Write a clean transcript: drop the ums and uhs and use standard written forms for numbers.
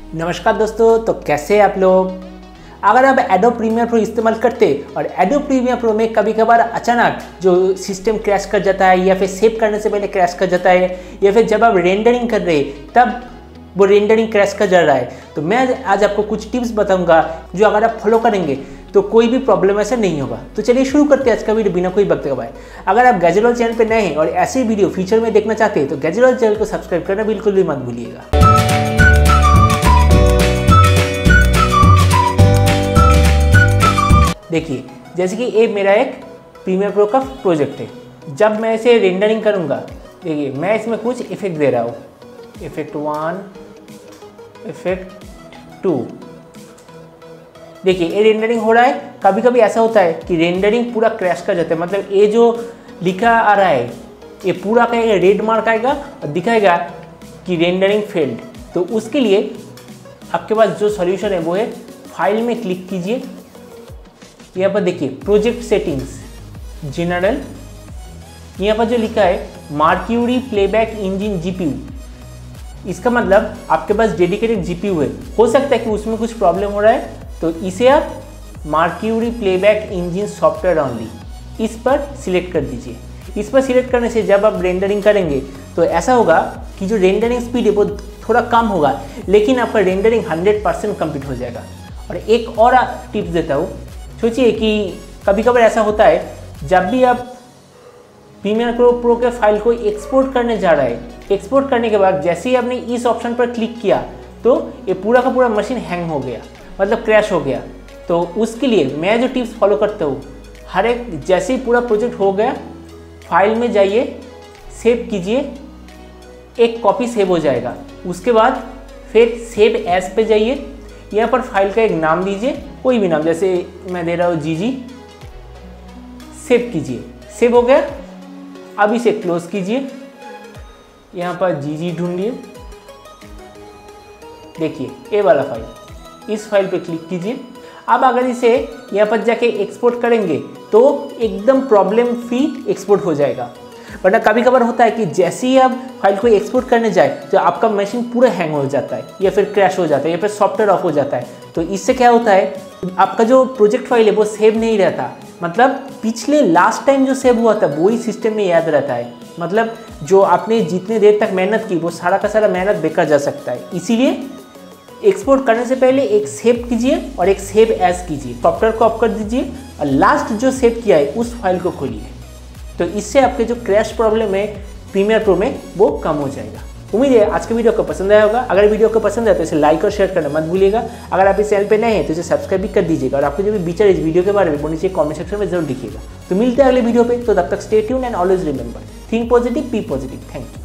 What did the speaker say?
नमस्कार दोस्तों, तो कैसे हैं आप लोग। अगर आप एडोब प्रीमियर प्रो इस्तेमाल करते और एडोब प्रीमियर प्रो में कभी कभार अचानक जो सिस्टम क्रैश कर जाता है या फिर सेव करने से पहले क्रैश कर जाता है या फिर जब आप रेंडरिंग कर रहे तब वो रेंडरिंग क्रैश कर जा रहा है, तो मैं आज आपको कुछ टिप्स बताऊंगा जो अगर आप फॉलो करेंगे तो कोई भी प्रॉब्लम ऐसा नहीं होगा। तो चलिए शुरू करते हैं आज का वीडियो बिना कोई वक्त गवाए। अगर आप गैजेट चैनल पर नए हैं और ऐसे वीडियो फ्यूचर में देखना चाहते हैं तो गैजेट चैनल को सब्सक्राइब करना बिल्कुल भी मत भूलिएगा। देखिए, जैसे कि ये मेरा एक प्रीमियर प्रो का प्रोजेक्ट है। जब मैं इसे रेंडरिंग करूंगा, देखिए मैं इसमें कुछ इफेक्ट दे रहा हूँ, इफेक्ट 1, इफेक्ट 2। देखिए ये रेंडरिंग हो रहा है। कभी कभी ऐसा होता है कि रेंडरिंग पूरा क्रैश कर जाता है, मतलब ये जो लिखा आ रहा है ये पूरा कहेगा, रेड मार्क आएगा और दिखाएगा कि रेंडरिंग फेल्ड। तो उसके लिए आपके पास जो सॉल्यूशन है वो है, फाइल में क्लिक कीजिए, यहाँ पर देखिए प्रोजेक्ट सेटिंग्स, जनरल, यहाँ पर जो लिखा है मर्क्यूरी प्लेबैक इंजन जीपीयू। इसका मतलब आपके पास डेडिकेटेड जीपीयू है। हो सकता है कि उसमें कुछ प्रॉब्लम हो रहा है, तो इसे आप Mercury Playback Engine software only इस पर सिलेक्ट कर दीजिए। इस पर सिलेक्ट करने से जब आप रेंडरिंग करेंगे तो ऐसा होगा कि जो रेंडरिंग स्पीड है वो थोड़ा कम होगा, लेकिन आपका रेंडरिंग 100% कंप्लीट हो जाएगा। और एक और टिप्स देता हूँ। सोचिए कि कभी कभार ऐसा होता है, जब भी आप प्रीमियर प्रो के फाइल को एक्सपोर्ट करने जा रहा है, एक्सपोर्ट करने के बाद जैसे ही आपने इस ऑप्शन पर क्लिक किया तो ये पूरा का पूरा मशीन हैंग हो गया, मतलब क्रैश हो गया। तो उसके लिए मैं जो टिप्स फॉलो करता हूँ, हर एक जैसे ही पूरा प्रोजेक्ट हो गया, फाइल में जाइए, सेव कीजिए, एक कॉपी सेव हो जाएगा। उसके बाद फिर सेव एज पे जाइए, यहाँ पर फाइल का एक नाम दीजिए, कोई भी नाम, जैसे मैं दे रहा हूँ जीजी, सेव कीजिए। सेव हो गया, अब इसे क्लोज कीजिए, यहाँ पर जीजी ढूंढिए, देखिए ये वाला फाइल, इस फाइल पे क्लिक कीजिए। अब अगर इसे यहाँ पर जाके एक्सपोर्ट करेंगे तो एकदम प्रॉब्लम फ्री एक्सपोर्ट हो जाएगा। वरना कभी कभार होता है कि जैसे ही आप फाइल को एक्सपोर्ट करने जाए तो आपका मशीन पूरा हैंग हो जाता है या फिर क्रैश हो जाता है या फिर सॉफ्टवेयर ऑफ हो जाता है। तो इससे क्या होता है, आपका जो प्रोजेक्ट फाइल है वो सेव नहीं रहता, मतलब पिछले लास्ट टाइम जो सेव हुआ था वही सिस्टम में याद रहता है। मतलब जो आपने जितने देर तक मेहनत की वो सारा का सारा मेहनत बेकार जा सकता है। इसीलिए एक्सपोर्ट करने से पहले एक सेव कीजिए और एक सेव एज कीजिए, सॉफ्टवेयर को ऑफ कर दीजिए और लास्ट जो सेव किया है उस फाइल को खोलिए। तो इससे आपके जो क्रैश प्रॉब्लम है प्रीमियर प्रो में वो कम हो जाएगा। उम्मीद है आज के वीडियो को पसंद आया होगा। अगर वीडियो को पसंद आए तो इसे लाइक और शेयर करना मत भूलिएगा। अगर आप इस चैनल पे नए हैं तो इसे सब्सक्राइब भी कर दीजिएगा और आपको जो भी विचार इस वीडियो के बारे में वो नीचे कमेंट सेक्शन में जरूर लिखिएगा। तो मिलते हैं अगले वीडियो पे, तो तब तक stay tuned and always remember, think positive, be positive. Thank you.